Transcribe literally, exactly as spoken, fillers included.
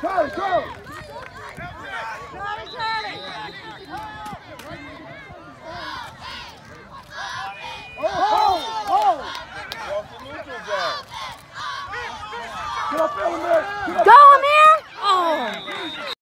Charlie, go! Charlie, Charlie! Oh, oh! Get up, Elmer! Get up! Go, Amir! Oh!